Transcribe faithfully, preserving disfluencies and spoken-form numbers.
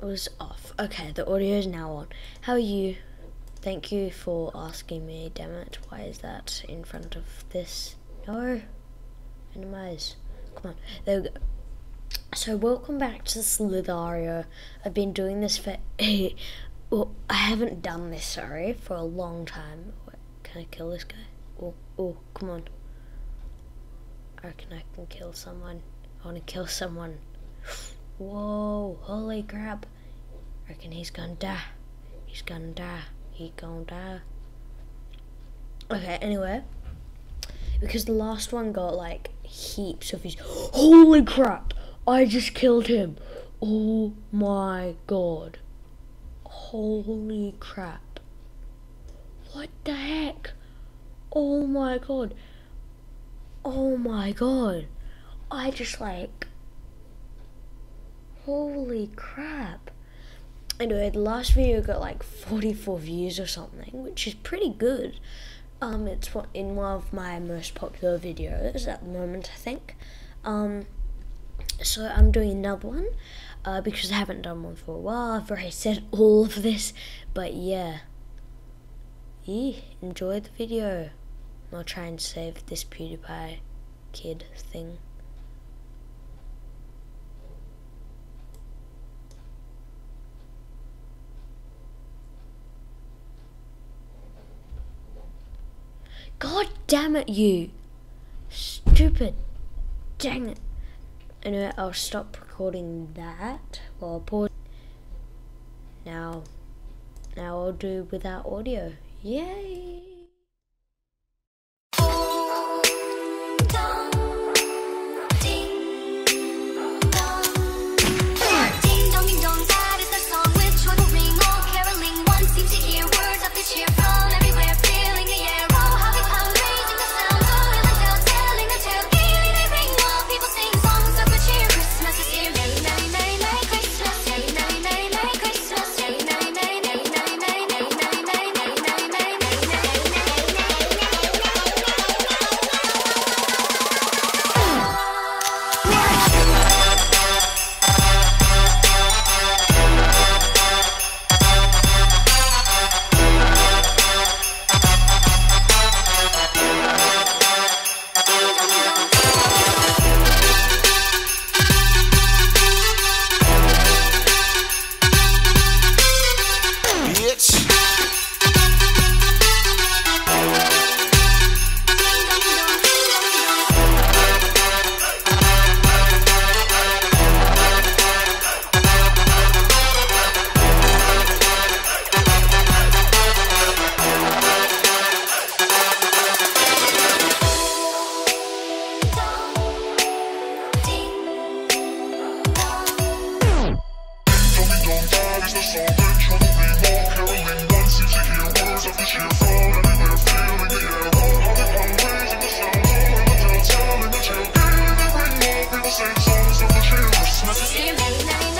was off. Okay, the audio is now on. How are you? Thank you for asking me, damn it. Why is that in front of this? No. Minimize. Come on. There we go. So welcome back to Slither.io. I've been doing this for a... Well, I haven't done this, sorry, for a long time. Wait, can I kill this guy? Oh, oh, come on. I reckon I can kill someone. I want to kill someone. Whoa, holy crap. I reckon he's gonna die. He's gonna die. He gonna die. Okay, anyway. Because the last one got like heaps of his... Holy crap! I just killed him. Oh my god. Holy crap. What the heck? Oh my god. Oh my god. I just like... Holy crap. Anyway, the last video got like forty-four views or something, which is pretty good. Um, it's in one of my most popular videos at the moment, I think. Um, so I'm doing another one, uh, because I haven't done one for a while. I've already said all of this, but yeah. Yeah, enjoy the video. I'll try and save this PewDiePie kid thing. God damn it, you! Stupid. Dang it. Anyway, I'll stop recording that while I pause. Now, now I'll do without audio. Yay! Christmas is here.